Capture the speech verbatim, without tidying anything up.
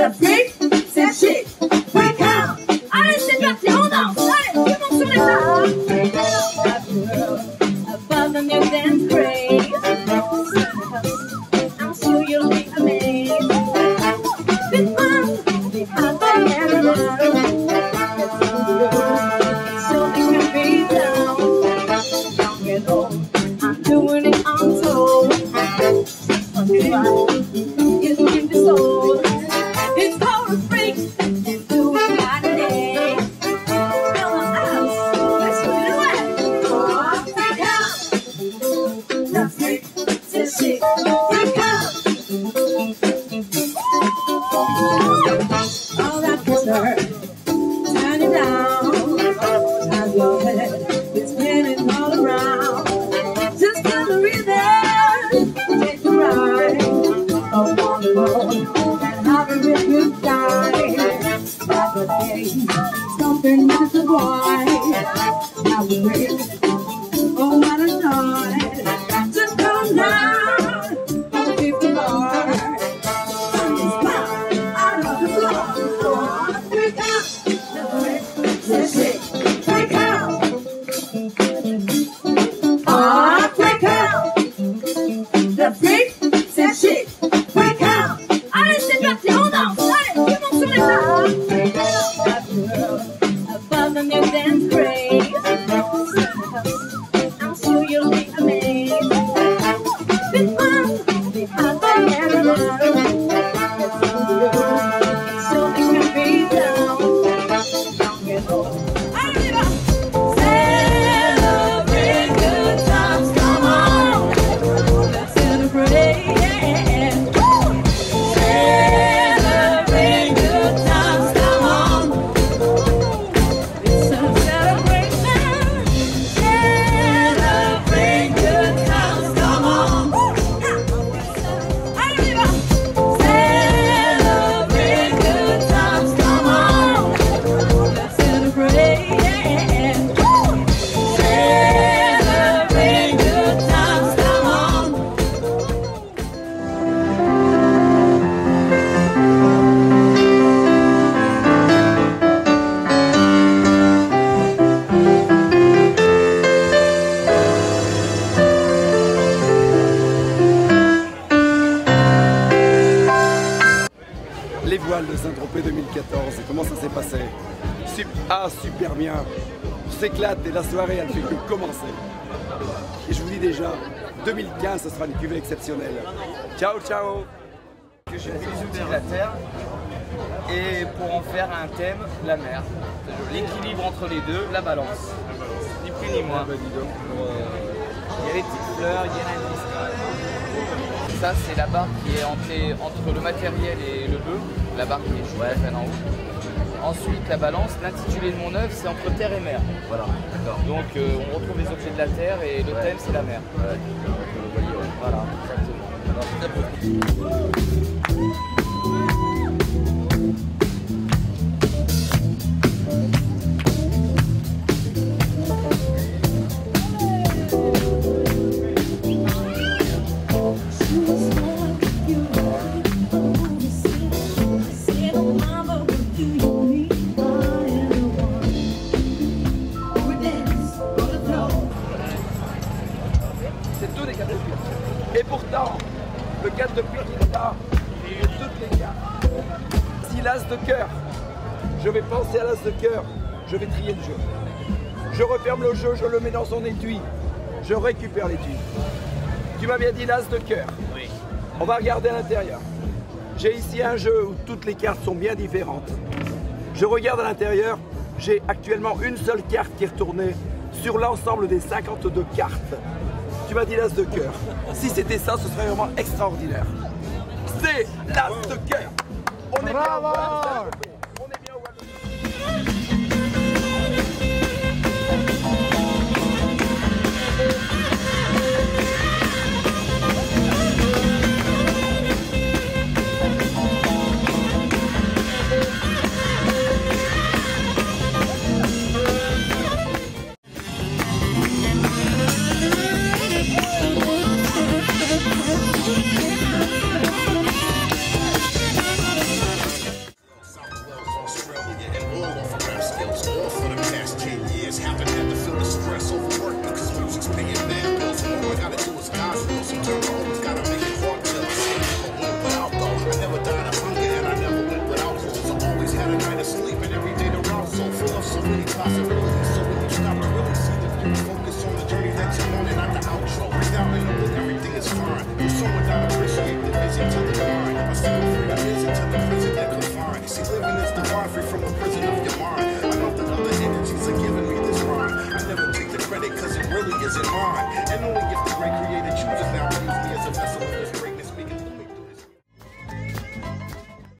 Le freak, c'est chic. Freak out. Allez, c'est parti, on danse. Allez, tout le monde sur les tables. Above the new dance craze. I'm sure you'll be amazed. Been on behind the camera. So they can be down. Young and old, I'm doing it on tour. It's in the soul. It's called a freak. You do it by the day. Feel my house. Let's do it away. Oh, freak out. The freak, c'est chic. Freak out. All that pressure, turn it down. As your head is spinning all around. Just feel the rhythm. Take the ride. Up on the road and have a real good time. Like a day, something with the boy. Now we ready. Oh, what a night. Just come down. Keep the bar. Out of the floor. Freak out. The freak, c'est chic. Freak out. Ah, freak out. The freak, c'est chic. Freak out. Allez, c'est parti, on danse. Allez, tout le monde sur les tables. Above the new dance craze. I'm sure you'll be amazed. Been on behind the camera. So they can be down. Young and old. Arriba. Celebrate good times, come on. Let's celebrate. Celebrate good times, come on. It's a celebration. Celebrate good times, come on. Arriba. Celebrate good times, come on. Let's celebrate. Celebrate good times, come on. Les voiles de Saint-Tropez deux mille quatorze, comment ça s'est passé? Sup- Ah, super bien. On s'éclate et la soirée, elle fait que commencer. Et je vous dis déjà, deux mille quinze, ce sera une cuvée exceptionnelle. Ciao, ciao. J'ai pris les outils de la Terre et pour en faire un thème, la mer. L'équilibre entre les deux, la balance. Ni plus ni moins. Il y a les petites fleurs, il y a l'indice. Ça, c'est la barre qui est entre, entre le matériel et le bœuf. La barre qui est chouette en haut. Ensuite, la balance, l'intitulé de mon œuvre, c'est entre terre et mer. Voilà, d'accord. Donc, euh, on retrouve les objets de la terre et le ouais. thème, c'est la mer. Ouais. Voilà, exactement. C'est tout des quatre de pique. Et pourtant, le quatre de pique, il est là. Et toutes les cartes. Si l'as de cœur, je vais penser à l'as de cœur, je vais trier le jeu. Je referme le jeu, je le mets dans son étui. Je récupère l'étui. Tu m'as bien dit l'as de cœur. Oui. On va regarder à l'intérieur. J'ai ici un jeu où toutes les cartes sont bien différentes. Je regarde à l'intérieur, j'ai actuellement une seule carte qui est retournée sur l'ensemble des cinquante-deux cartes. Tu m'as dit l'as de cœur. Si c'était ça, ce serait vraiment extraordinaire. C'est l'as de cœur. On est bien au Wallonie. On est bien au Wallonie. is it hard? And when we